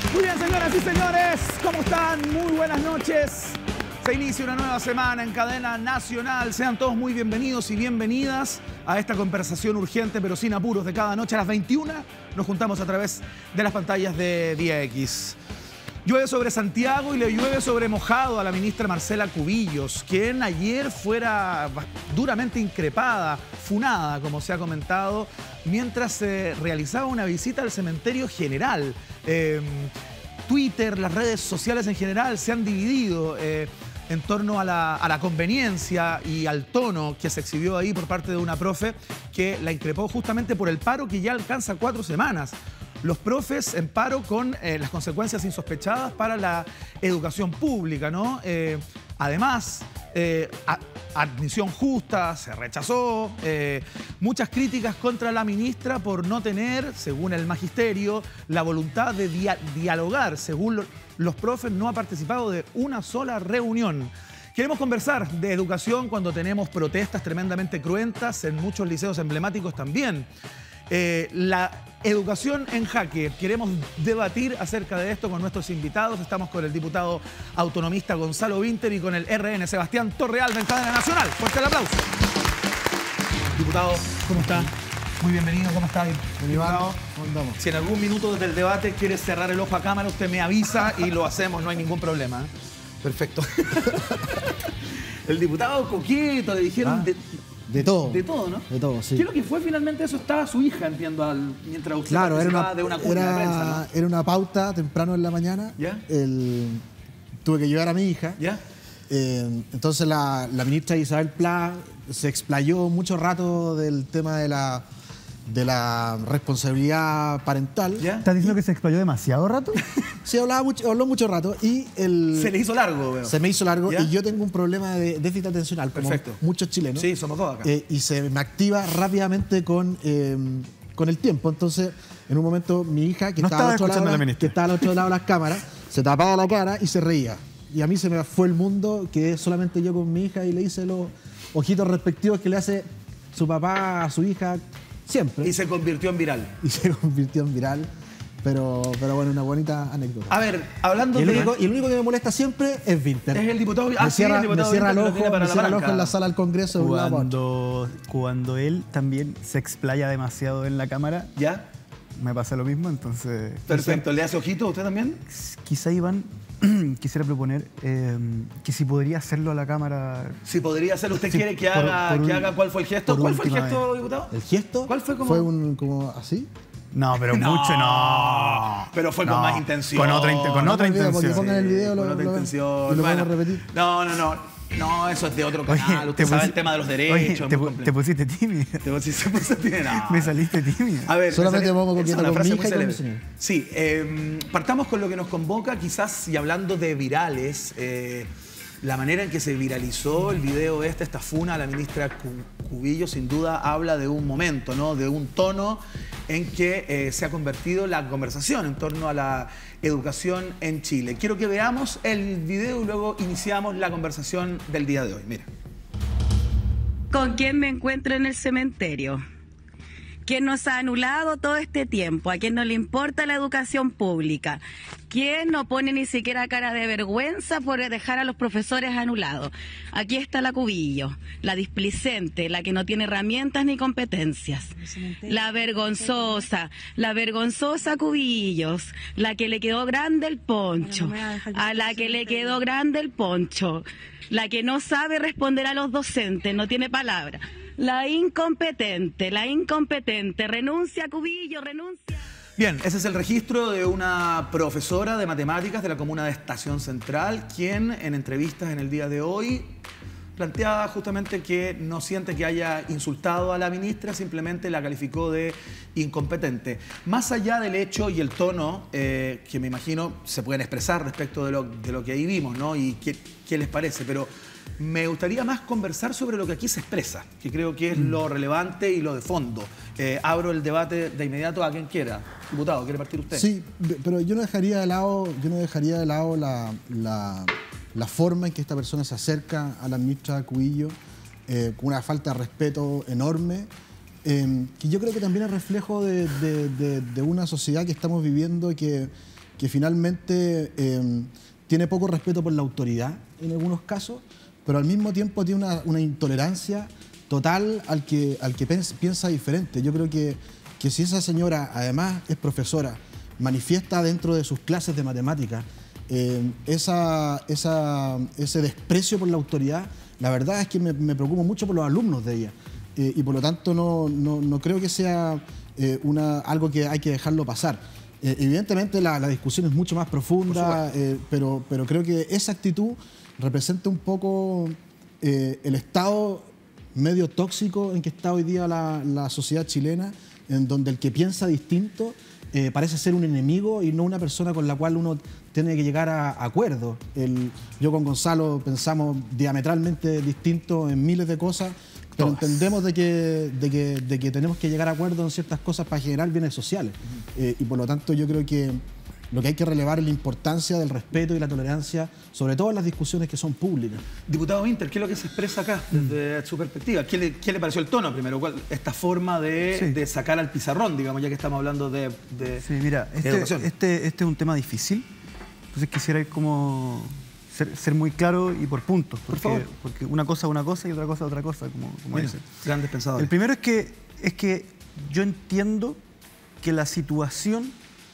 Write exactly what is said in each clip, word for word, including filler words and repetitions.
Muy bien, señoras y señores, ¿cómo están? Muy buenas noches. Se inicia una nueva semana en cadena nacional. Sean todos muy bienvenidos y bienvenidas a esta conversación urgente pero sin apuros de cada noche a las veintiuna. Nos juntamos a través de las pantallas de Día X. Llueve sobre Santiago y le llueve sobre mojado a la ministra Marcela Cubillos, quien ayer fuera duramente increpada, funada, como se ha comentado, mientras se realizaba una visita al cementerio general. Eh, Twitter, las redes sociales en general se han dividido eh, en torno a la, a la conveniencia y al tono que se exhibió ahí por parte de una profe que la increpó justamente por el paro que ya alcanza cuatro semanas. Los profes en paro con eh, las consecuencias insospechadas para la educación pública, ¿no? Eh, además, eh, a, admisión justa, se rechazó, eh, muchas críticas contra la ministra por no tener, según el magisterio, la voluntad de dia dialogar. Según lo, los profes, no ha participado de una sola reunión. Queremos conversar de educación cuando tenemos protestas tremendamente cruentas en muchos liceos emblemáticos también. Eh, la educación en jaque. Queremos debatir acerca de esto con nuestros invitados. Estamos con el diputado autonomista Gonzalo Vinter y con el R N Sebastián Torrealba en cadena nacional. Fuerte el aplauso. Diputado, ¿cómo está? Muy bienvenido, ¿cómo está? Diputado, ¿cómo andamos? Si en algún minuto desde el debate quiere cerrar el ojo a cámara, usted me avisa y lo hacemos, no hay ningún problema. Perfecto. El diputado coqueto, le dijeron... ¿Ah? De, De todo. De todo, ¿no? De todo, sí. ¿Qué es lo que fue finalmente eso? Estaba su hija, entiendo, al, mientras usted Claro, participaba era una, de una cuna era, de prensa, ¿no? Era una pauta temprano en la mañana. ¿Ya? El, tuve que llevar a mi hija. ¿Ya? Eh, entonces la, la ministra Isabel Pla se explayó mucho rato del tema de la, de la responsabilidad parental. ¿Ya? ¿Estás diciendo que se explayó demasiado rato? Sí, hablaba mucho, habló mucho rato y el... Se le hizo largo, veo. Se me hizo largo. ¿Ya? Y yo tengo un problema de déficit atencional, como Perfecto. muchos chilenos. Sí, somos todos acá. Eh, y se me activa rápidamente con, eh, con el tiempo. Entonces, en un momento, mi hija, que, No estaba, estaba al otro lado, escuchando a la de- ministra. que estaba al otro lado de las cámaras, se tapaba la cara y se reía. Y a mí se me fue el mundo, quedé solamente yo con mi hija y le hice los ojitos respectivos que le hace su papá a su hija siempre. Y se convirtió en viral. Y se convirtió en viral. Pero, pero bueno, una bonita anécdota. A ver, hablando Y el, de... único, y el único que me molesta siempre es Vinter. Es el diputado... Me Ah, sí, cierra, el diputado me cierra el Vinter ojo, lo tiene para me la cierra el ojo palanca. en la sala del Congreso. de un lado para otro. Cuando, cuando él también se explaya demasiado en la cámara, ¿Ya? me pasa lo mismo, entonces... Perfecto. ¿Le hace ojito a usted también? Quizá, Iván, quisiera proponer eh, que si podría hacerlo a la cámara... Si podría ser, ¿usted Sí, quiere que, por- haga, por que un- haga cuál fue el gesto? por ¿Cuál fue el última gesto, vez. diputado? ¿El gesto? ¿Cuál fue como...? Fue un, como así. No, pero mucho no. Pero fue con No, más intención. Con otra, inte- con No otra me olvido, porque intención. pongan el video, Con lo, otra lo ven. intención. Y lo Bueno, podemos repetir. No, no, no. No, eso es de otro Oye, canal. Usted te sabe pusi- el tema de los Oye, derechos. te, muy pu- complejo. te pusiste tímida. Te pusiste- se puso tímida. No. Me saliste tímida. A ver, Solamente esa- me pongo esa coqueta es una con frase mi muy hija y con mi célebre. señora. Sí, eh, partamos con lo que nos convoca, quizás, y hablando de virales, eh, la manera en que se viralizó el video este, esta funa a la ministra Cu- Cubillo, sin duda habla de un momento, ¿no? De un tono en que eh, se ha convertido la conversación en torno a la educación en Chile. Quiero que veamos el video y luego iniciamos la conversación del día de hoy. Mira. ¿Con quién me encuentro en el cementerio? ¿Quién nos ha anulado todo este tiempo? ¿A quién no le importa la educación pública? ¿Quién no pone ni siquiera cara de vergüenza por dejar a los profesores anulados? Aquí está la Cubillo, la displicente, la que no tiene herramientas ni competencias. La vergonzosa, la vergonzosa Cubillos, la que le quedó grande el poncho, a la que le quedó grande el poncho, la que no sabe responder a los docentes, no tiene palabra. La incompetente, la incompetente, renuncia Cubillo, renuncia. Bien, ese es el registro de una profesora de matemáticas de la comuna de Estación Central, quien en entrevistas en el día de hoy planteaba justamente que no siente que haya insultado a la ministra, simplemente la calificó de incompetente. Más allá del hecho y el tono eh, que me imagino se pueden expresar respecto de lo, de lo que ahí vimos, ¿no? Y qué, qué les parece, pero me gustaría más conversar sobre lo que aquí se expresa, que creo que es lo relevante y lo de fondo. Eh, abro el debate de inmediato a quien quiera. Diputado, ¿quiere partir usted? Sí, pero yo no dejaría de lado, yo no dejaría de lado la, la, la forma en que esta persona se acerca a la ministra Cubillo, eh, con una falta de respeto enorme, eh, que yo creo que también es reflejo de, de, de, de una sociedad que estamos viviendo que, que finalmente eh, tiene poco respeto por la autoridad en algunos casos, pero al mismo tiempo tiene una, una intolerancia total al que, al que piensa, piensa diferente. Yo creo que, que si esa señora además es profesora, manifiesta dentro de sus clases de matemáticas eh, esa, esa, ese desprecio por la autoridad, la verdad es que me, me preocupo mucho por los alumnos de ella eh, y por lo tanto no, no, no creo que sea eh, una, algo que hay que dejarlo pasar. Eh, evidentemente la, la discusión es mucho más profunda, eh, pero, pero creo que esa actitud representa un poco eh, el estado medio tóxico en que está hoy día la, la sociedad chilena, en donde el que piensa distinto eh, parece ser un enemigo y no una persona con la cual uno tiene que llegar a, a acuerdos. El, yo con Gonzalo pensamos diametralmente distinto en miles de cosas, pero Todas. entendemos de que, de, que, de que tenemos que llegar a acuerdos en ciertas cosas para generar bienes sociales. Uh-huh. eh, y por lo tanto yo creo que lo que hay que relevar es la importancia del respeto y la tolerancia, sobre todo en las discusiones que son públicas. Diputado Winter, ¿qué es lo que se expresa acá desde mm. su perspectiva? ¿Qué le, qué le pareció el tono primero? ¿Cuál, esta forma de, sí. de sacar al pizarrón, digamos, ya que estamos hablando de, de Sí, mira, de este, educación? Este, este es un tema difícil, entonces quisiera ir como ser, ser muy claro y por puntos, porque, por favor. Porque una cosa es una cosa y otra cosa es otra cosa, como, como Mira, dicen. Grandes pensadores. El primero es que, es que yo entiendo que la situación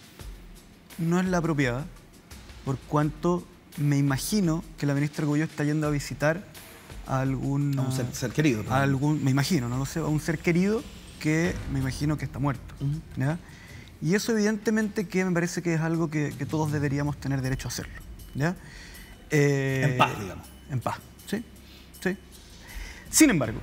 no es la apropiada, por cuanto me imagino que la ministra Cubillos está yendo a visitar a algún... A un ser, ser querido. A algún, me imagino, no lo sé, a un ser querido que me imagino que está muerto. Uh-huh. ¿Ya? Y eso evidentemente que me parece que es algo que, que todos deberíamos tener derecho a hacerlo. ¿Ya? Eh, en paz, digamos. En paz, sí, sí. Sin embargo,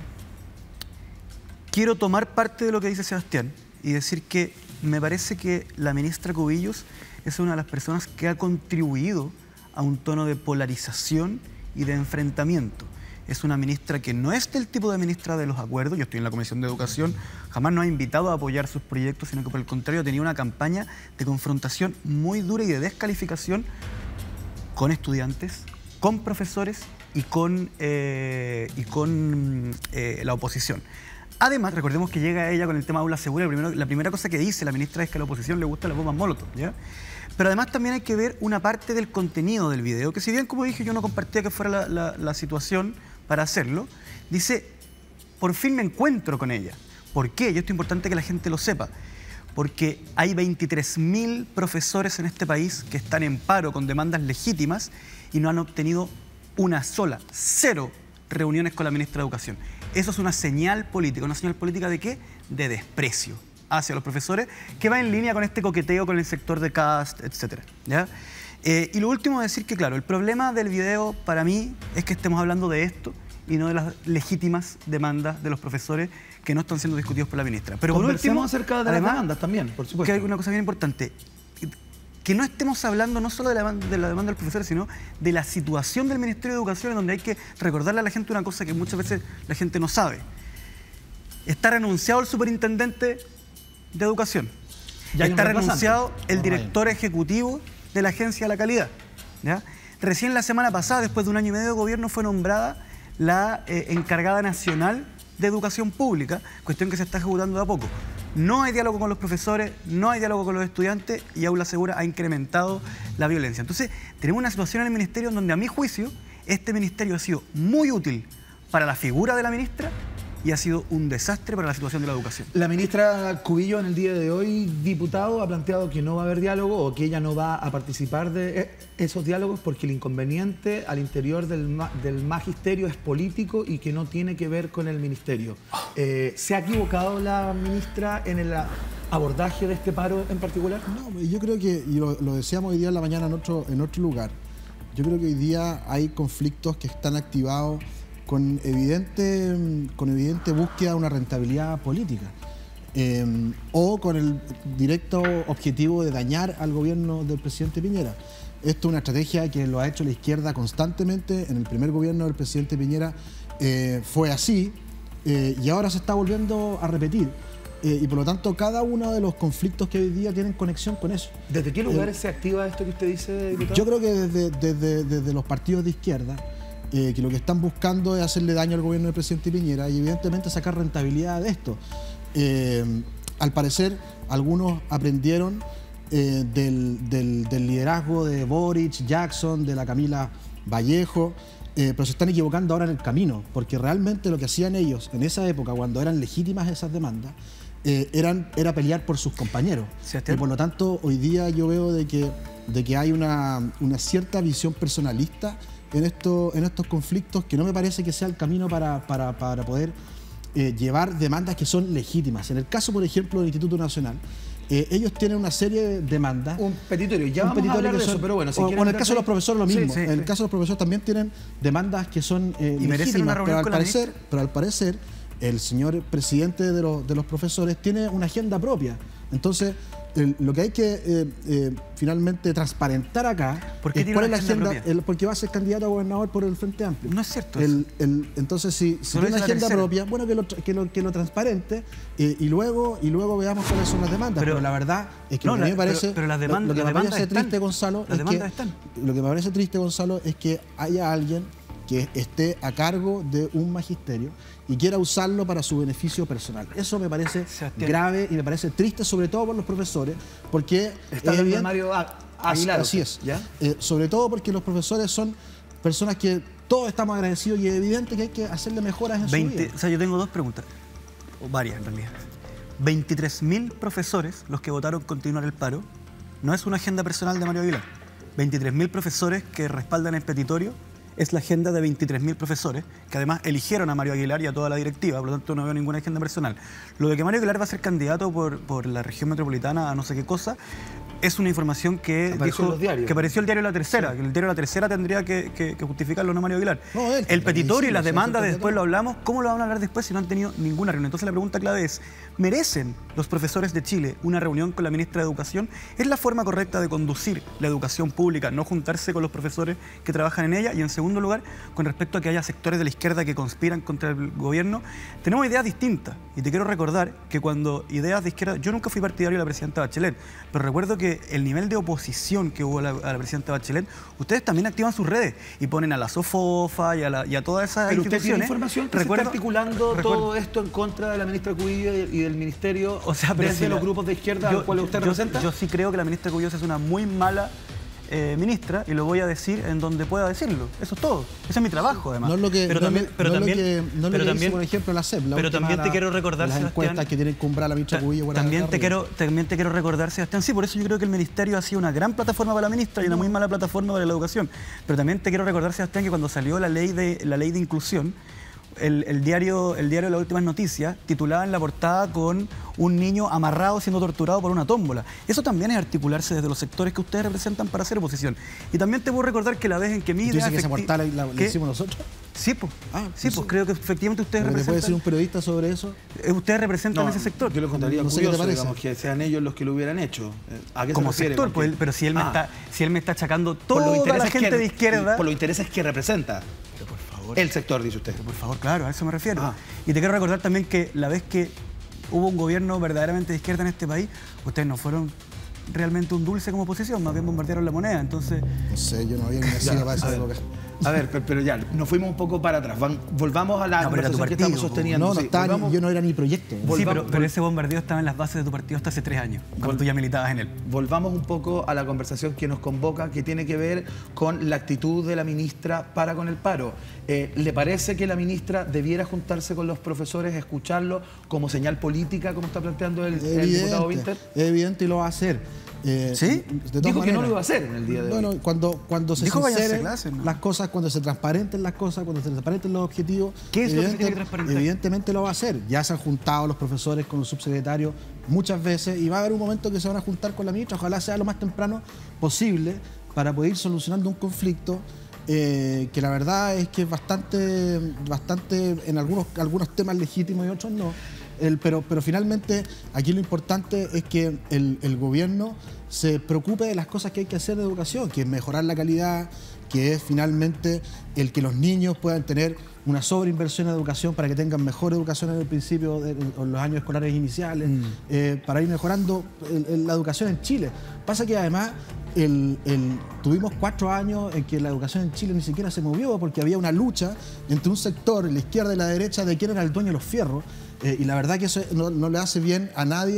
quiero tomar parte de lo que dice Sebastián y decir que me parece que la ministra Cubillos es una de las personas que ha contribuido a un tono de polarización y de enfrentamiento. Es una ministra que no es del tipo de ministra de los acuerdos. Yo estoy en la Comisión de Educación, jamás nos ha invitado a apoyar sus proyectos, sino que por el contrario ha tenido una campaña de confrontación muy dura y de descalificación con estudiantes, con profesores y con, eh, y con eh, la oposición. Además, recordemos que llega ella con el tema de aula segura. Primero, la primera cosa que dice la ministra es que a la oposición le gustan las bombas Molotov, ¿ya? Pero además también hay que ver una parte del contenido del video, que si bien, como dije, yo no compartía que fuera la, la, la situación para hacerlo, dice, por fin me encuentro con ella. ¿Por qué? Y esto es importante que la gente lo sepa. Porque hay veintitrés mil profesores en este país que están en paro con demandas legítimas y no han obtenido una sola, cero reuniones con la ministra de Educación. Eso es una señal política. ¿Una señal política de qué? De desprecio hacia los profesores, que va en línea con este coqueteo con el sector de Cast, etcétera. ¿Ya? Eh, y lo último es decir que, claro, el problema del video para mí es que estemos hablando de esto y no de las legítimas demandas de los profesores que no están siendo discutidos por la ministra. Pero por último, acerca de además, las demandas también, por supuesto. Que hay una cosa bien importante, que no estemos hablando no solo de la, de la demanda del profesor, sino de la situación del Ministerio de Educación, en donde hay que recordarle a la gente una cosa que muchas veces la gente no sabe. Está renunciado el superintendente de Educación. Ya está renunciado el director ejecutivo de la Agencia de la Calidad. ¿Ya? Recién la semana pasada, después de un año y medio de gobierno, fue nombrada la eh, encargada nacional de educación pública, cuestión que se está ejecutando de a poco. No hay diálogo con los profesores, no hay diálogo con los estudiantes y Aula Segura ha incrementado la violencia. Entonces, tenemos una situación en el ministerio en donde, a mi juicio, este ministerio ha sido muy útil para la figura de la ministra y ha sido un desastre para la situación de la educación. La ministra Cubillos en el día de hoy, diputado, ha planteado que no va a haber diálogo o que ella no va a participar de esos diálogos porque el inconveniente al interior del, del magisterio es político y que no tiene que ver con el ministerio. Eh, ¿Se ha equivocado la ministra en el abordaje de este paro en particular? No, yo creo que, y lo, lo decíamos hoy día en la mañana en otro, en otro lugar, yo creo que hoy día hay conflictos que están activados con evidente, con evidente búsqueda de una rentabilidad política eh, o con el directo objetivo de dañar al gobierno del presidente Piñera. Esto es una estrategia que lo ha hecho la izquierda constantemente. En el primer gobierno del presidente Piñera eh, fue así eh, y ahora se está volviendo a repetir. Eh, y por lo tanto, cada uno de los conflictos que hoy día tienen conexión con eso. ¿Desde qué lugares eh, se activa esto que usted dice, diputado? Yo creo que desde, desde, desde los partidos de izquierda, Eh, que lo que están buscando es hacerle daño al gobierno del presidente Piñera y evidentemente sacar rentabilidad de esto. Eh, al parecer, algunos aprendieron eh, del, del, del liderazgo liderazgo de Boric, Jackson, de la Camila Vallejo, eh, pero se están equivocando ahora en el camino, porque realmente lo que hacían ellos en esa época, cuando eran legítimas esas demandas, eh, eran, era pelear por sus compañeros. Y por lo tanto, hoy día yo veo de que, de que hay una, una cierta visión personalista en, esto, en estos conflictos que no me parece que sea el camino para, para, para poder eh, llevar demandas que son legítimas. En el caso, por ejemplo, del Instituto Nacional, Eh, ellos tienen una serie de demandas. Un petitorio, ya un vamos petitorio a hablar de son, eso, pero bueno. Si o, o en el caso de los profesores lo mismo. Sí, sí, en el sí. caso de los profesores también tienen demandas que son eh, y merecen una legítimas, reunión pero al, con la parecer, ministra. pero al parecer el señor presidente de, los, de los profesores tiene una agenda propia. Entonces, el, lo que hay que eh, eh, finalmente transparentar acá ¿Por qué es tiene cuál es una la agenda agenda, propia? el, porque va a ser candidato a gobernador por el Frente Amplio. No es cierto El, el, entonces, si, si Solo tiene una dice la agenda tercera. propia, bueno, que lo, que lo, que lo transparente eh, y, luego, y luego veamos cuáles son las demandas. Pero- Pero, la verdad es que No, lo que a mí la- me parece, pero- pero las lo- demandas- lo que las me demandas parece están. triste, Gonzalo, Las es que, demandas están. lo que me parece triste, Gonzalo, es que haya alguien que esté a cargo de un magisterio y quiera usarlo para su beneficio personal. Eso me parece Sebastián. grave y me parece triste, sobre todo por los profesores, porque Está es hablando de evidente- Mario A- Así, Aguilar. así es. ¿Ya? Eh, sobre todo porque los profesores son personas que todos estamos agradecidos y es evidente que hay que hacerle mejoras en su veinte, vida. o sea, yo tengo dos preguntas, o varias en realidad. veintitrés mil profesores los que votaron continuar el paro. No es una agenda personal de Mario Aguilar. veintitrés mil profesores que respaldan el petitorio. Es la agenda de veintitrés mil profesores que además eligieron a Mario Aguilar y a toda la directiva, por lo tanto no veo ninguna agenda personal. Lo de que Mario Aguilar va a ser candidato por, por la región metropolitana a no sé qué cosa, es una información que Apareció dijo en los diarios. que apareció el diario La Tercera, que el diario La Tercera tendría que, que- que justificarlo, no Mario Aguilar. No, él, el petitorio y sí, las sí, demandas sí, sí, después sí. lo hablamos, ¿cómo lo van a hablar después si no han tenido ninguna reunión? Entonces la pregunta clave es, ¿merecen los profesores de Chile una reunión con la ministra de Educación? ¿Es la forma correcta de conducir la educación pública, no juntarse con los profesores que trabajan en ella? Y en segundo lugar, con respecto a que haya sectores de la izquierda que conspiran contra el gobierno, tenemos ideas distintas. Y te quiero recordar que cuando ideas de izquierda, yo nunca fui partidario de la presidenta Bachelet, pero recuerdo que el nivel de oposición que hubo a la, a la presidenta Bachelet, ustedes también activan sus redes y ponen a la SOFOFA y a, la, y a todas esas Pero usted tiene instituciones. información que Recuerdo- se está articulando recuerdo- todo esto en contra de la ministra Cubillo y y del ministerio, O sea, pero desde si los la- grupos de izquierda yo- al cual usted yo- representa. Yo sí creo que la ministra Cubillos es una muy mala eh, ministra y lo voy a decir en donde pueda decirlo. Eso es todo. Ese es mi trabajo, además. No es lo que, pero no también, es lo- pero no es también, lo que, no es lo pero que también, hizo, por ejemplo, la C E P. La pero última también te era- quiero recordar, las Sebastián, encuestas que tienen que cumbrar la ministra Ta- Cubillo. fuera También de te, arriba. quiero, también te quiero recordar, Sebastián, sí, por eso yo creo que el ministerio ha sido una gran plataforma para la ministra y una muy mala plataforma para la educación. Pero también te quiero recordar, Sebastián, que cuando salió la ley de, la ley de inclusión, el, el diario, el diario Las Últimas Noticias titulaba en la portada con un niño amarrado siendo torturado por una tómbola. Eso también es articularse desde los sectores que ustedes representan para hacer oposición. Y también te puedo recordar que la vez en que mi ¿Tú idea dices que esa efecti- portada la, la ¿Qué? hicimos nosotros? Sí, pues. Ah, sí, eso- pues creo que efectivamente ustedes ¿Pero que puede decir representan, un periodista sobre eso? eh, ustedes representan No, ese sector. Yo lo encontraría No sé qué te curioso, parece. digamos, que sean ellos los que lo hubieran hecho. Eh, ¿A qué Como se refiere? sector, Porque- pues, él- pero si él, me Ah, está, si él me está achacando por toda los la intereses gente que- de izquierda. Por los intereses que representa Pero por favor. el sector, dice usted. Por favor, claro, a eso me refiero. Ah. Y te quiero recordar también que la vez que hubo un gobierno verdaderamente de izquierda en este país, ustedes no fueron realmente un dulce como oposición, más bien bombardearon la moneda. Entonces, No sé, yo no había ni nacido para a esa ver. época. A ver, pero, pero ya, nos fuimos un poco para atrás. Van- volvamos a la No, pero era tu conversación que partido, estamos po. sosteniendo. No, no Sí, estaba ni- volvamos- yo no era ni proyecto. sí, Volvamos- pero, pero vol- ese bombardeo estaba en las bases de tu partido hasta hace tres años, cuando Vol- tú ya militabas en él. Volvamos un poco a la conversación que nos convoca, que tiene que ver con la actitud de la ministra para con el paro. Eh, ¿Le parece que la ministra debiera juntarse con los profesores, escucharlo como señal política, como está planteando el, el diputado Winter? Es evidente y lo va a hacer. Eh, ¿Sí? de todas Dijo que no maneras. lo iba a hacer en el día de Bueno, hoy. cuando, cuando se Dijo váyanse a sinceren clase, ¿no? las cosas, cuando se transparenten las cosas, cuando se transparenten los objetivos, ¿Qué es lo que se tiene que evidente- transparentar? evidentemente lo va a hacer. Ya se han juntado los profesores con los subsecretarios muchas veces y va a haber un momento que se van a juntar con la ministra, ojalá sea lo más temprano posible para poder ir solucionando un conflicto eh, que la verdad es que es bastante, bastante en algunos, algunos temas legítimos y otros no. El- pero, pero finalmente aquí lo importante es que el, el gobierno se preocupe de las cosas que hay que hacer de educación, que es mejorar la calidad, que es finalmente el que los niños puedan tener una sobreinversión en educación para que tengan mejor educación en el principio, de, en los años escolares iniciales, eh, para ir mejorando el- el- la educación en Chile. Pasa que además el- el- tuvimos cuatro años en que la educación en Chile ni siquiera se movió porque había una lucha entre un sector, la izquierda y la derecha, de quién era el dueño de los fierros. Eh, y la verdad que eso no, no le hace bien a nadie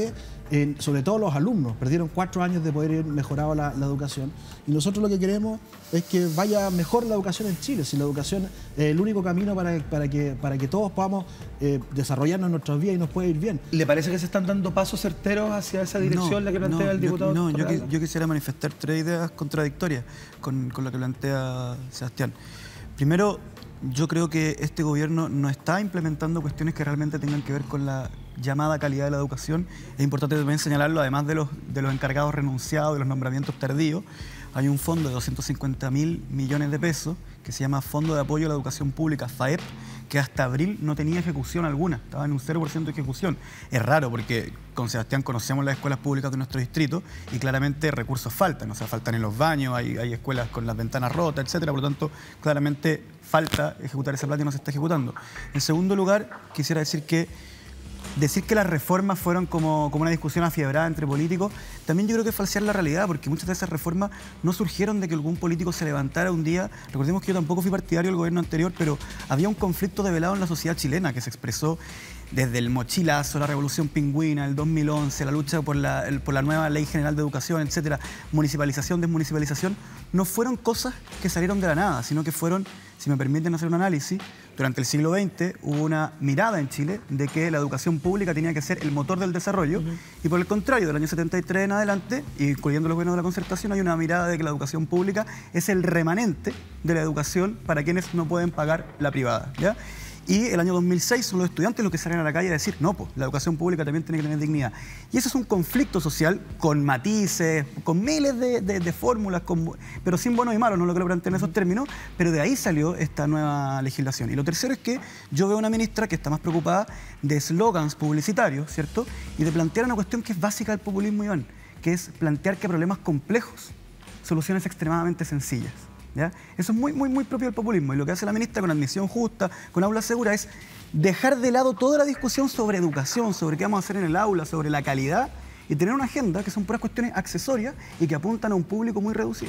eh, sobre todo los alumnos, perdieron cuatro años de poder ir mejorado la, la educación. Y nosotros lo que queremos es que vaya mejor la educación en Chile. Si la educación es el único camino para, para, que, para que todos podamos eh, desarrollarnos en nuestras vidas y nos pueda ir bien. ¿Le parece que se están dando pasos certeros hacia esa dirección, la que plantea no, el diputado? Yo, no, yo, que, yo quisiera manifestar tres ideas contradictorias con, con lo que plantea Sebastián. Primero, yo creo que este gobierno no está implementando cuestiones que realmente tengan que ver con la llamada calidad de la educación. Es importante también señalarlo, además de los, de los encargados renunciados, de los nombramientos tardíos, hay un fondo de doscientos cincuenta mil millones de pesos que se llama Fondo de Apoyo a la Educación Pública, FAEP, que hasta abril no tenía ejecución alguna, estaba en un cero por ciento de ejecución. Es raro porque con Sebastián conocemos las escuelas públicas de nuestro distrito y claramente recursos faltan, o sea, faltan en los baños, hay, hay escuelas con las ventanas rotas, etcétera. Por lo tanto, claramente falta ejecutar ese plan y no se está ejecutando. En segundo lugar, quisiera decir que decir que las reformas fueron como, como una discusión afiebrada entre políticos, también yo creo que es falsear la realidad, porque muchas de esas reformas no surgieron de que algún político se levantara un día. Recordemos que yo tampoco fui partidario del gobierno anterior, pero había un conflicto develado en la sociedad chilena que se expresó desde el mochilazo, la revolución pingüina, el dos mil once, la lucha por la, el, por la nueva ley general de educación, etcétera, municipalización, desmunicipalización, no fueron cosas que salieron de la nada, sino que fueron, si me permiten hacer un análisis, durante el siglo veinte hubo una mirada en Chile de que la educación pública tenía que ser el motor del desarrollo, uh-huh. y por el contrario, del año setenta y tres en adelante, incluyendo los gobiernos de la concertación, hay una mirada de que la educación pública es el remanente de la educación para quienes no pueden pagar la privada, ¿ya? Y el año dos mil seis son los estudiantes los que salen a la calle a decir, no, pues, la educación pública también tiene que tener dignidad. Y eso es un conflicto social con matices, con miles de, de, de fórmulas, con, pero sin buenos y malos, no lo quiero plantear en esos términos, pero de ahí salió esta nueva legislación. Y lo tercero es que yo veo una ministra que está más preocupada de eslogans publicitarios, ¿cierto? Y de plantear una cuestión que es básica del populismo, Iván, que es plantear que problemas complejos, soluciones extremadamente sencillas. ¿Ya? Eso es muy, muy, muy propio del populismo. Y lo que hace la ministra con admisión justa, con aula segura, es dejar de lado toda la discusión sobre educación, sobre qué vamos a hacer en el aula, sobre la calidad, y tener una agenda que son puras cuestiones accesorias y que apuntan a un público muy reducido.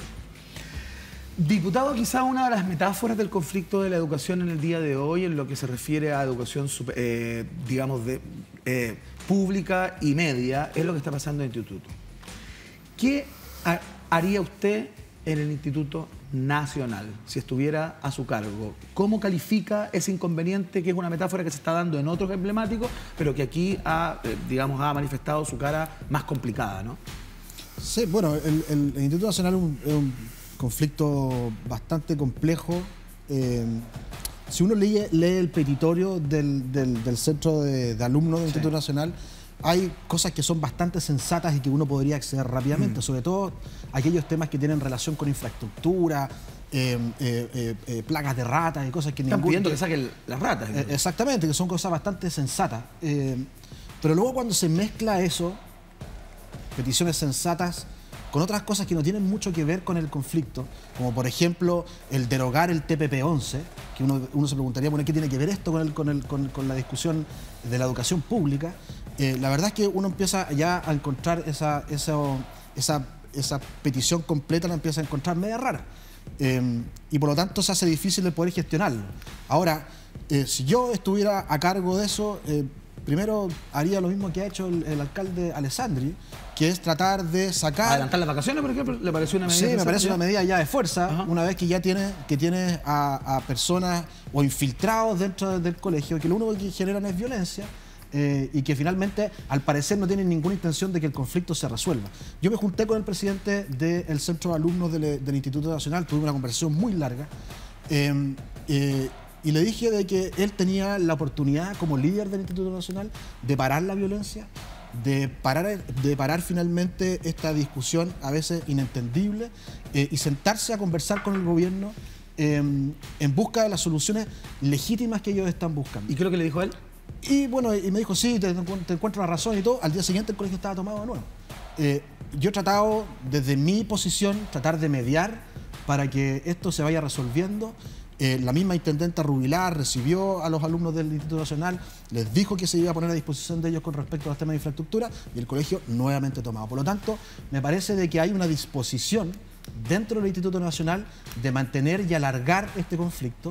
Diputado, quizá una de las metáforas del conflicto de la educación en el día de hoy, en lo que se refiere a educación, eh, digamos, de, eh, pública y media, es lo que está pasando en el instituto. ¿Qué haría usted en el Instituto Nacional, si estuviera a su cargo? ¿Cómo califica ese inconveniente, que es una metáfora que se está dando en otros emblemáticos, pero que aquí ha, eh, digamos, ha manifestado su cara más complicada, ¿no? Sí, bueno, el, el, el Instituto Nacional es un, es un conflicto bastante complejo. Eh, si uno lee, lee el petitorio del, del, del Centro de, de Alumnos del sí. Instituto Nacional, hay cosas que son bastante sensatas y que uno podría acceder rápidamente, mm. sobre todo aquellos temas que tienen relación con infraestructura, eh, eh, eh, eh, plagas de ratas y cosas que... Están ningún... pidiendo que saquen las ratas. Eh, exactamente, que son cosas bastante sensatas. Eh, pero luego cuando se mezcla eso, peticiones sensatas, con otras cosas que no tienen mucho que ver con el conflicto, como por ejemplo el derogar el T P P once, que uno, uno se preguntaría, bueno, ¿qué tiene que ver esto con, el, con, el, con, con la discusión de la educación pública? Eh, la verdad es que uno empieza ya a encontrar esa, esa, esa, esa petición completa, la empieza a encontrar media rara. Eh, y por lo tanto se hace difícil de poder gestionarlo. Ahora, eh, si yo estuviera a cargo de eso, eh, primero haría lo mismo que ha hecho el, el alcalde Alessandri, que es tratar de sacar... ¿Adelantar las vacaciones, por ejemplo? ¿Le pareció una medida? Sí, me parece una medida ya de fuerza, Ajá. una vez que ya tienes que tiene a, a personas o infiltrados dentro del colegio, que lo único que generan es violencia, eh, y que finalmente, al parecer, no tienen ninguna intención de que el conflicto se resuelva. Yo me junté con el presidente del Centro de Alumnos del, del Instituto Nacional, tuve una conversación muy larga, eh, eh, y le dije de que él tenía la oportunidad, como líder del Instituto Nacional, de parar la violencia, de parar, de parar finalmente esta discusión a veces inentendible, eh, y sentarse a conversar con el gobierno eh, en busca de las soluciones legítimas que ellos están buscando. ¿Y qué es lo que le dijo él? Y bueno, y me dijo, sí, te, te encuentro la razón y todo. Al día siguiente el colegio estaba tomado de nuevo. Eh, yo he tratado, desde mi posición, tratar de mediar para que esto se vaya resolviendo. Eh, la misma intendenta Rubilar recibió a los alumnos del Instituto Nacional, les dijo que se iba a poner a disposición de ellos con respecto a los temas de infraestructura, y el colegio nuevamente tomado. Por lo tanto, me parece de que hay una disposición dentro del Instituto Nacional de mantener y alargar este conflicto,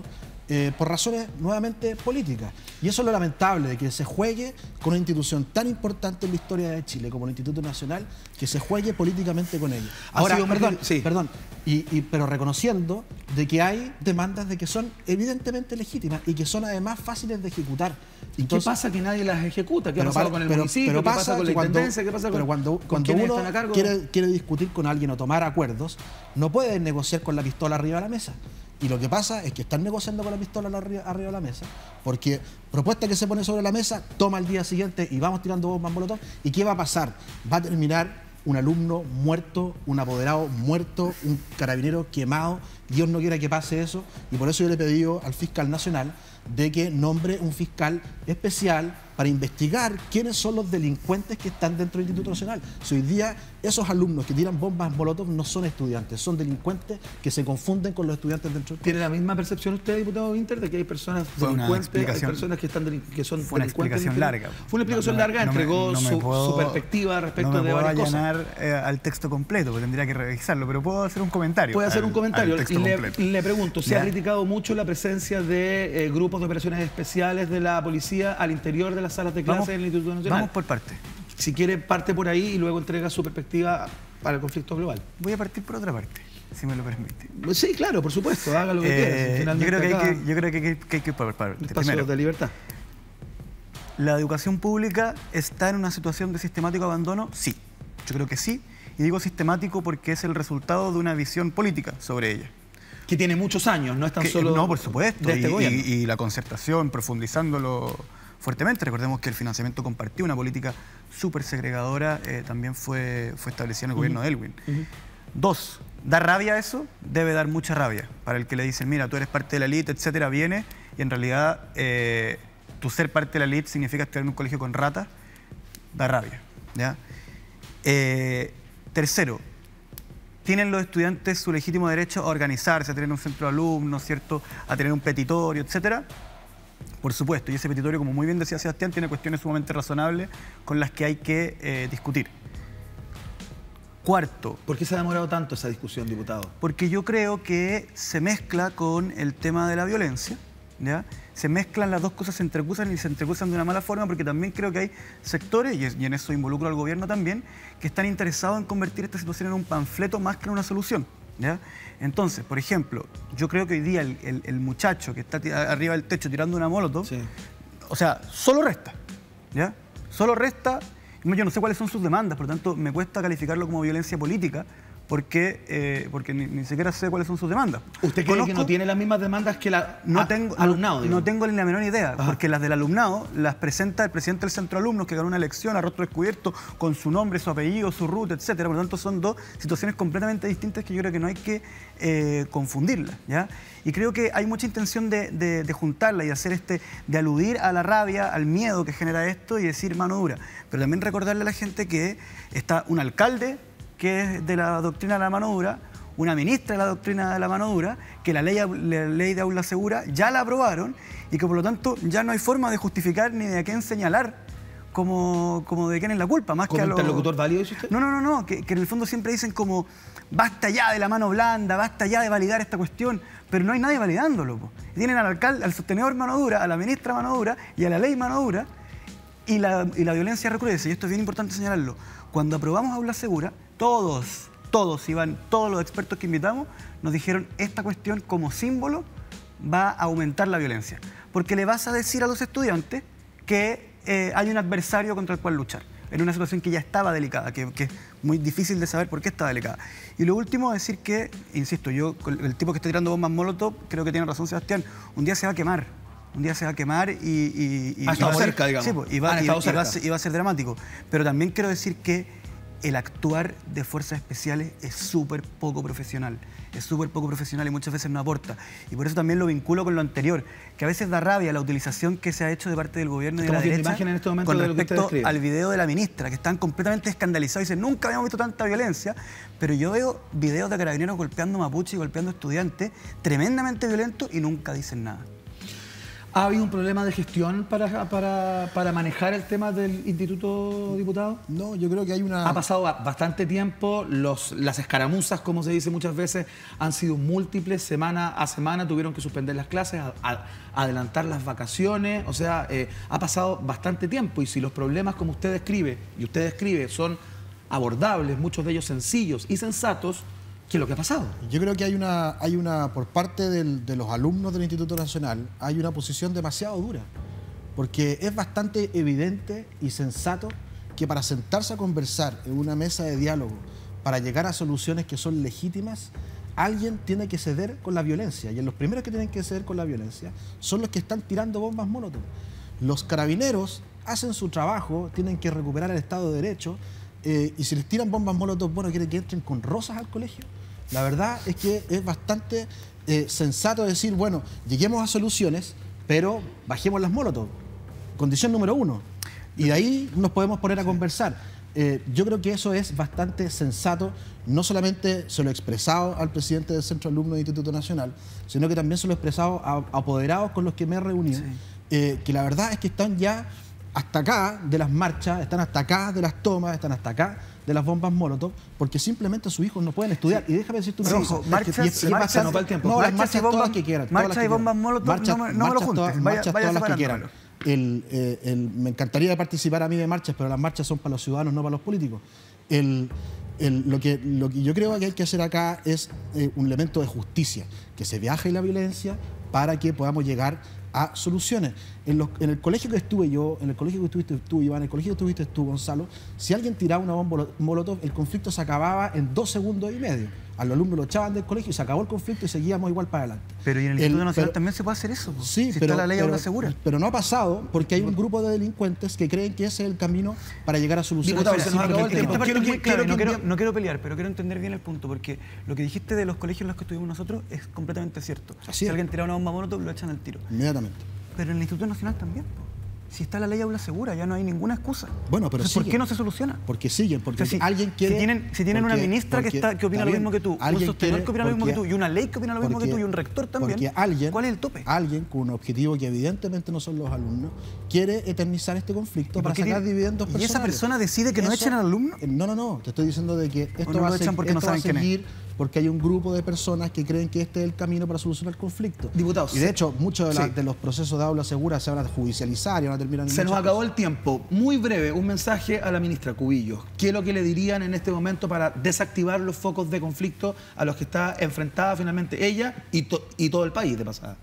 eh, por razones nuevamente políticas. Y eso es lo lamentable, de que se juegue con una institución tan importante en la historia de Chile como el Instituto Nacional, que se juegue políticamente con ella. Ahora, perdón, sí. perdón y, y, pero reconociendo de que hay demandas de que son evidentemente legítimas y que son además fáciles de ejecutar. Entonces, ¿qué pasa que nadie las ejecuta? ¿Qué pero, pasa con el pero, municipio? Pero ¿Qué pasa pasa con la cuando, intendencia? ¿Qué pasa con, pero cuando, con cuando quienes uno están a cargo? Quiere, quiere discutir con alguien o tomar acuerdos, no puede negociar con la pistola arriba de la mesa. Y lo que pasa es que están negociando con la pistola arriba, arriba de la mesa, porque propuesta que se pone sobre la mesa, toma el día siguiente y vamos tirando bombas molotov. ¿Y qué va a pasar? Va a terminar un alumno muerto, un apoderado muerto, un carabinero quemado. Dios no quiera que pase eso, y por eso yo le he pedido al fiscal nacional de que nombre un fiscal especial para investigar quiénes son los delincuentes que están dentro del Instituto Nacional. Si hoy día esos alumnos que tiran bombas molotov no son estudiantes, son delincuentes que se confunden con los estudiantes dentro del... ¿Tiene la misma percepción usted, diputado Winter, de que hay personas Fue delincuentes, hay personas que, están que son fue una delincuentes? explicación larga. Fue una explicación no, no, larga, no entregó me, no me su, puedo, su perspectiva respecto no me de puedo varias allanar, cosas. Eh, al texto completo, porque tendría que revisarlo, pero puedo hacer un comentario. Puede hacer al, un comentario. al texto le, completo. le pregunto, ¿se ¿Ya? ha criticado mucho la presencia de eh, grupos de operaciones especiales de la policía al interior de las salas de clase del Instituto Nacional? Vamos por parte. Si quiere, parte por ahí y luego entrega su perspectiva para el conflicto global. Voy a partir por otra parte, si me lo permite. Sí, claro, por supuesto, haga lo que Eh, quiera. Si yo, creo que hay acá, que, yo creo que hay que, que, hay que ir por parte. espacio Primero, de libertad. ¿la educación pública está en una situación de sistemático abandono? Sí, yo creo que sí. Y digo sistemático porque es el resultado de una visión política sobre ella. Que tiene muchos años, no es tan Que- solo no, por supuesto. de este y, gobierno. y- y la concertación, profundizándolo fuertemente. Recordemos que el financiamiento compartido, una política súper segregadora, eh, también fue, fue establecida en el gobierno de Elwin. Uh-huh. Dos, ¿da rabia eso? Debe dar mucha rabia. Para el que le dicen, mira, tú eres parte de la élite, etcétera, viene, y en realidad eh, tu ser parte de la élite significa estar en un colegio con ratas, da rabia. ¿Ya? Eh, tercero, tienen los estudiantes su legítimo derecho a organizarse, a tener un centro de alumnos, ¿cierto? A tener un petitorio, etcétera. Por supuesto, y ese petitorio, como muy bien decía Sebastián, tiene cuestiones sumamente razonables con las que hay que eh, discutir. Cuarto, ¿Por qué se ha demorado tanto esa discusión, diputado? porque yo creo que se mezcla con el tema de la violencia, ¿ya? Se mezclan las dos cosas, se entrecruzan y se entrecruzan de una mala forma, porque también creo que hay sectores, y, es- y en eso involucro al gobierno también, que están interesados en convertir esta situación en un panfleto más que en una solución, ¿ya? Entonces, por ejemplo, yo creo que hoy día el, el- el muchacho que está ti- arriba del techo tirando una molotov, Sí. o sea, solo resta, ¿ya? Solo resta, no, yo no sé cuáles son sus demandas, por lo tanto me cuesta calificarlo como violencia política, porque, eh, porque ni, ni siquiera sé cuáles son sus demandas. ¿Usted cree que Conozco- no tiene las mismas demandas que la no a- tengo, alumnado? no, digamos? no tengo ni la menor idea, Ajá. porque las del alumnado las presenta el presidente del centro de alumnos que ganó una elección a rostro descubierto con su nombre, su apellido, su ruta, etcétera. Por lo tanto, son dos situaciones completamente distintas que yo creo que no hay que eh, confundirlas, ¿ya? Y creo que hay mucha intención de, de, de juntarla y hacer este, de aludir a la rabia, al miedo que genera esto y decir mano dura. Pero también recordarle a la gente que está un alcalde que es de la doctrina de la mano dura, una ministra de la doctrina de la mano dura, que la ley, la ley de aula segura ya la aprobaron y que por lo tanto ya no hay forma de justificar ni de a quién señalar como, como de quién es la culpa, más ¿Como que a los... interlocutor válido, dice usted? No, no, no, no, que, que en el fondo siempre dicen como basta ya de la mano blanda, basta ya de validar esta cuestión, pero no hay nadie validándolo, po. Tienen al alcalde, al sostenedor mano dura, a la ministra mano dura y a la ley mano dura, y la, y la violencia recrudece. Y esto es bien importante señalarlo. Cuando aprobamos aula segura, todos, todos, Iván, todos los expertos que invitamos, nos dijeron esta cuestión como símbolo va a aumentar la violencia. Porque le vas a decir a los estudiantes que eh, hay un adversario contra el cual luchar, en una situación que ya estaba delicada, que, que es muy difícil de saber por qué está delicada. Y lo último, decir que, insisto, yo, el tipo que está tirando bombas molotov, creo que tiene razón Sebastián, un día se va a quemar. Un día se va a quemar y, y, y, Ha y estado va a ser- cerca, digamos. sí, pues, y va, Han y- estado y va a cerca. ser- y va a ser dramático. Pero también quiero decir que el actuar de fuerzas especiales es súper poco profesional. Es súper poco profesional y muchas veces no aporta. Y por eso también lo vinculo con lo anterior, que a veces da rabia la utilización que se ha hecho de parte del gobierno y de la Estamos viendo derecha imágenes en este momento con de lo que usted respecto describe. al video de la ministra, que están completamente escandalizados y dicen, nunca habíamos visto tanta violencia, pero yo veo videos de carabineros golpeando mapuche y golpeando estudiantes, tremendamente violentos y nunca dicen nada. ¿Ha habido un problema de gestión para, para, para manejar el tema del instituto, diputado? No, yo creo que hay una... Ha pasado bastante tiempo, los, las escaramuzas, como se dice muchas veces, han sido múltiples, semana a semana tuvieron que suspender las clases, a, a, adelantar las vacaciones, o sea, eh, ha pasado bastante tiempo y si los problemas, como usted describe, y usted describe, son abordables, muchos de ellos sencillos y sensatos, ¿qué es lo que ha pasado? Yo creo que hay una, hay una por parte del, de los alumnos del Instituto Nacional, hay una posición demasiado dura, porque es bastante evidente y sensato que para sentarse a conversar en una mesa de diálogo, para llegar a soluciones que son legítimas, alguien tiene que ceder con la violencia, y en los primeros que tienen que ceder con la violencia son los que están tirando bombas molotov. Los carabineros hacen su trabajo, tienen que recuperar el Estado de Derecho, eh, y si les tiran bombas molotov, bueno, quieren que entren con rosas al colegio. La verdad es que es bastante eh, sensato decir, bueno, lleguemos a soluciones, pero bajemos las molotov. Condición número uno. Y de ahí nos podemos poner a conversar. Eh, yo creo que eso es bastante sensato. No solamente se lo he expresado al presidente del Centro Alumno del Instituto Nacional, sino que también se lo he expresado a, a apoderados con los que me he reunido, sí. eh, que la verdad es que están ya hasta acá de las marchas, están hasta acá de las tomas, están hasta acá de las bombas molotov, porque simplemente sus hijos no pueden estudiar. Sí. Y déjame decirte una cosa. Marchas, y, y marchas, no, el tiempo. no marchas las marchas bombas, todas las que quieran. Marchas y bombas molotov, marchas, no, me, no me lo juntes. Todas, vaya, marchas vaya todas las que quieran. El, eh, el, me encantaría participar a mí de marchas, pero las marchas son para los ciudadanos, no para los políticos. El, el, lo, que, lo que yo creo que hay que hacer acá es eh, un elemento de justicia, que se viaje la violencia para que podamos llegar a soluciones. En, los, en el colegio que estuve yo, en el colegio que estuviste tú, Iván, en el colegio que estuviste tú, Gonzalo, si alguien tiraba una bomba molotov, el conflicto se acababa en dos segundos y medio. A los alumnos lo echaban del colegio y se acabó el conflicto y seguíamos igual para adelante. Pero y en el, el Instituto Nacional pero, también se puede hacer eso. Sí, si pero, está la ley pero, aula segura. Pero no ha pasado porque hay un grupo de delincuentes que creen que ese es el camino para llegar a soluciones. Diputado, se nos acabó el tiempo. Quiero, quiero, quiero, no, quiero, no quiero pelear, pero quiero entender bien el punto, porque lo que dijiste de los colegios en los que estuvimos nosotros es completamente cierto. Así si es. alguien tira una bomba molotov, lo echan al tiro. Inmediatamente. Pero en el Instituto Nacional también. Si está la ley aula segura, ya no hay ninguna excusa. Bueno, pero Entonces, ¿por qué no se soluciona? Porque siguen, porque o sea, si, alguien quiere... Si tienen, si tienen porque, una ministra porque, que, está, que opina lo mismo que tú, un sostenedor que opina lo mismo que tú, y una ley que opina lo mismo porque, que tú, y un rector también, porque alguien, ¿cuál es el tope? Alguien con un objetivo que evidentemente no son los alumnos, quiere eternizar este conflicto para sacar tiene, dividendos personales. ¿Y esa persona decide que Eso, no echen al alumno? No, no, no, te estoy diciendo de que esto no va, lo a, echan porque esto no va a saben seguir... quién es. Porque hay un grupo de personas que creen que este es el camino para solucionar el conflicto. Diputados. Y de hecho, muchos de, la, sí. de los procesos de aula segura se van a judicializar y van a terminar en Se nos cosas. acabó el tiempo. Muy breve, un mensaje a la ministra Cubillos. ¿Qué es lo que le dirían en este momento para desactivar los focos de conflicto a los que está enfrentada finalmente ella y, to y todo el país de pasada?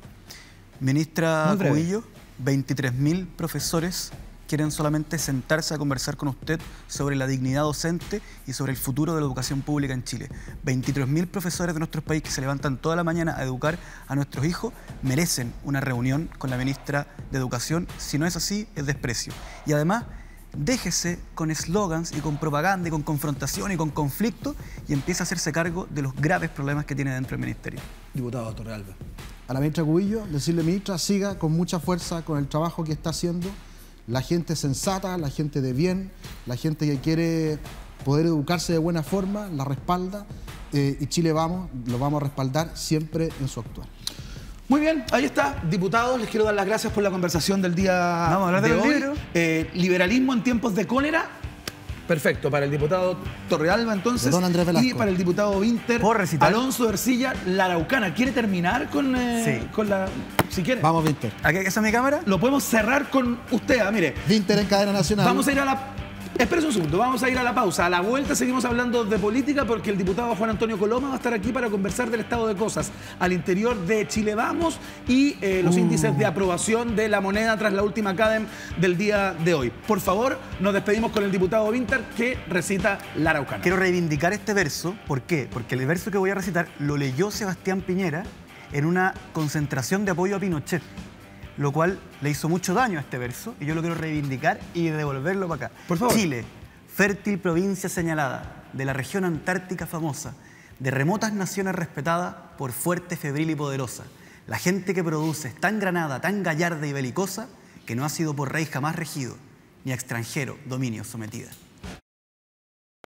Ministra Cubillos, veintitrés mil profesores quieren solamente sentarse a conversar con usted sobre la dignidad docente y sobre el futuro de la educación pública en Chile. veintitrés mil profesores de nuestro país que se levantan toda la mañana a educar a nuestros hijos merecen una reunión con la ministra de Educación. Si no es así, es desprecio. Y además, déjese con eslogans y con propaganda y con confrontación y con conflicto y empiece a hacerse cargo de los graves problemas que tiene dentro del ministerio. Diputado Torrealba. A la ministra Cubillos, decirle, ministra, siga con mucha fuerza con el trabajo que está haciendo. La gente sensata, la gente de bien, la gente que quiere poder educarse de buena forma, la respalda eh, y Chile Vamos, lo vamos a respaldar siempre en su actuar. Muy bien, ahí está. Diputados, les quiero dar las gracias por la conversación del día Vamos a hablar de del hoy. libro. Eh, liberalismo en tiempos de cólera. Perfecto, para el diputado Torrealba entonces, Don Andrés Velasco. y para el diputado Vinter, Alonso Ercilla, La Araucana. ¿Quiere terminar con, eh, sí. con la...? Si quiere. Vamos, Vinter. ¿Aquí esa es mi cámara? Lo podemos cerrar con usted, ah, mire. Vinter en cadena nacional. Vamos a ir a la... Espérese un segundo, vamos a ir a la pausa. A la vuelta seguimos hablando de política porque el diputado Juan Antonio Coloma va a estar aquí para conversar del estado de cosas al interior de Chile Vamos y eh, los uh. índices de aprobación de la moneda tras la última CADEM del día de hoy. Por favor, nos despedimos con el diputado Vinter que recita La Araucana. Quiero reivindicar este verso. ¿Por qué? Porque el verso que voy a recitar lo leyó Sebastián Piñera en una concentración de apoyo a Pinochet, lo cual le hizo mucho daño a este verso, y yo lo quiero reivindicar y devolverlo para acá. Por favor. Chile, fértil provincia señalada, de la región antártica famosa, de remotas naciones respetada por fuerte, febril y poderosa. La gente que produce es tan granada, tan gallarda y belicosa, que no ha sido por rey jamás regido, ni a extranjero dominio sometida.